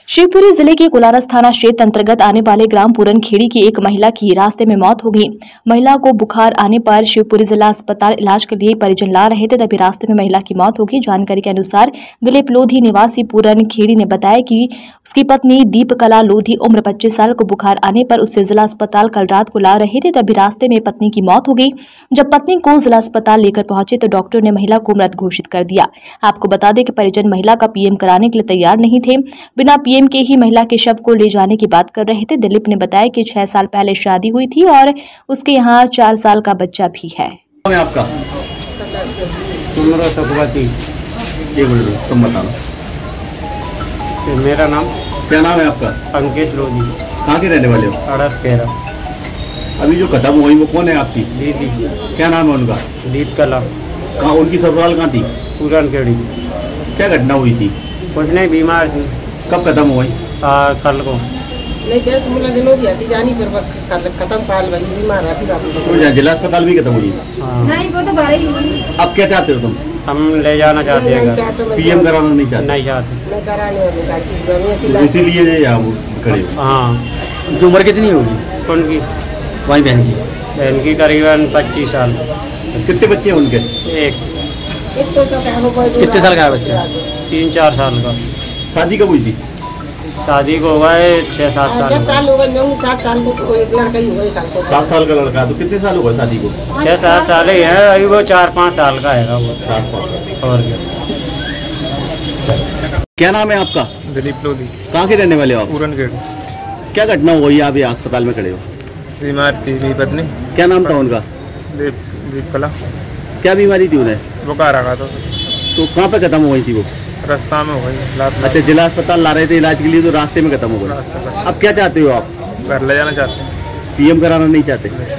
शिवपुरी जिले के कोलारस थाना क्षेत्र अंतर्गत आने वाले ग्राम पूरनखेड़ी की एक महिला की रास्ते में मौत हो गई। महिला को बुखार आने पर शिवपुरी जिला अस्पताल इलाज के लिए परिजन ला रहे थे, तभी रास्ते में महिला की मौत हो गई। जानकारी के अनुसार दिलीप लोधी निवासी पूरनखेड़ी ने बताया कि उसकी पत्नी दीपकला लोधी उम्र 25 साल को बुखार आने पर उससे जिला अस्पताल कल रात को ला रहे थे, तभी रास्ते में पत्नी की मौत हो गई। जब पत्नी को जिला अस्पताल लेकर पहुंचे तो डॉक्टर ने महिला को मृत घोषित कर दिया। आपको बता दें कि परिजन महिला का पीएम कराने के लिए तैयार नहीं थे। बिना पीएम के ही महिला के शव को ले जाने की बात कर रहे थे। दिलीप ने बताया कि 6 साल पहले शादी हुई थी और उसके यहाँ 4 साल का बच्चा भी है। आपका तुम बताओ। मेरा नाम, क्या नाम है आपका? अंकित लोधी। कहाँ के रहने वाले हो? अड़स केरा। अभी जो खत्म हुई वो कौन है आपकी? दीदी। क्या नाम है उनका? दीपकला। कहाँ उनकी ससुराल कहाँ थी? पूरनखेड़ी। क्या घटना हुई थी? कुछ नहीं, बीमार थी। कब खत्म हुई? कल को। नहीं बेस मुला दिनों भी आती जानी पर खत्म काल भाई बीमार रहती तो जिला अस्पताल भी खत्म हुई? नहीं वो तो घर ही। अब क्या चाहते हो तुम? हम ले जाना चाहते हैं। पीएम कराना नहीं चाहते? नहीं चाहते। नहीं कराने इसीलिए यहाँ खड़े। हाँ। उनकी उम्र कितनी होगी? कौन की? तुम्हारी बहन की? बहन की करीबन 25 साल। कितने बच्चे हैं उनके? एक। कितने साल का है बच्चा? 3-4 साल का। शादी कब हुई थी? शादी को हुआ है 6-7 साल। 10 साल हो गए, 7 साल को एक लड़का ही हुआ है। 7 साल का लड़का। तो कितने साल हो गए शादी को? 6-7 साल ही है। अभी वो 4-5 साल का है वो। 7 और क्या? क्या नाम है आपका? दिलीप लोधी। कहाँ के रहने वाले हो आप? पूरनखेड़ी। क्या घटना हुई? आप यहाँ अस्पताल में खड़े हो। बीमार थी मेरी पत्नी। क्या नाम था उनका? दीपकला। क्या बीमारी थी उन्हें? बुखार आ गया था। तो कहाँ पे खत्म हुई थी वो? रास्ता में हो गई। अच्छा, जिला अस्पताल ला रहे थे इलाज के लिए तो रास्ते में खत्म हो गई। अब क्या चाहते हो आप? घर ले जाना चाहते हैं। पीएम कराना नहीं चाहते?